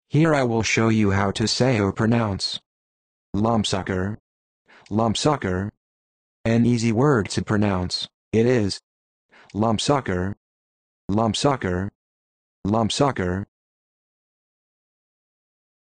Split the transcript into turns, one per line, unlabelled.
Here I will show you how to say or pronounce lumpsucker, lumpsucker. An easy word to pronounce, it is lumpsucker, lumpsucker, lumpsucker.